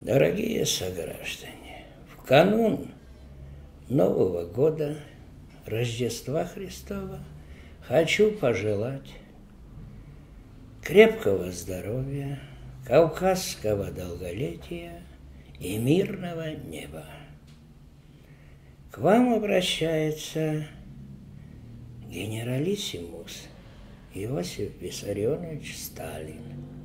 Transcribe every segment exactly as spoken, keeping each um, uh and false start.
Дорогие сограждане, в канун Нового года, Рождества Христова, хочу пожелать крепкого здоровья, кавказского долголетия и мирного неба. К вам обращается генералиссимус Иосиф Виссарионович Сталин.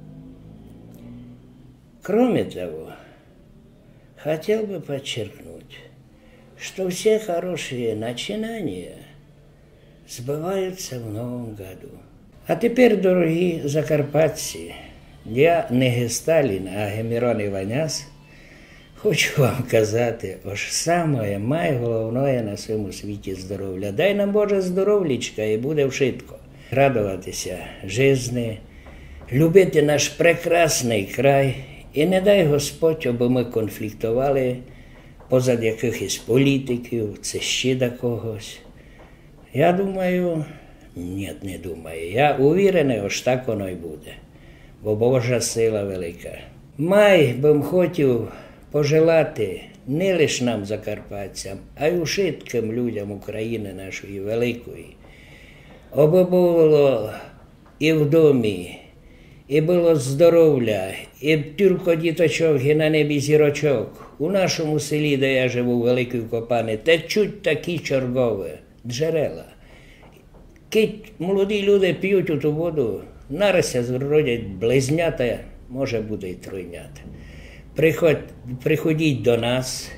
Кроме того, хотел бы подчеркнуть, что все хорошие начинания сбываются в Новом году. А теперь, дорогі закарпатці, я не Ге Сталін, а Гемірон Іваняс, хочу вам казати, ось саме найголовніше на цьому світі здоров'я. Дай нам Боже здоров'ячка і буде вшитко. Радуватися житті, любити наш прекрасний край і не дай Господь, аби ми конфліктували позад якихось політиків, це ще до когось. Я думаю, ні, не думаю, я увірений, ось так воно й буде, бо Божа сила велика. Май бим хотів пожелати не лише нам, закарпатцям, а й ушитким людям України нашої великої, аби було і в домі, і було здоров'я, і тільки діточок, і на небі зірочок. У нашому селі, де я живу, Великій Копані, течуть такі чергові джерела. Кить молоді люди п'ють у ту воду, нарися зродять близнята, може буде й тройнята. Приходь, приходіть до нас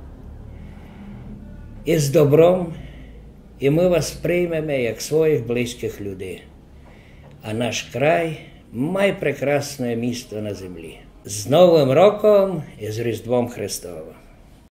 із добром, і ми вас приймемо як своїх близьких людей. А наш край – найпрекрасне місто на землі. З Новим роком і з Різдвом Христовим!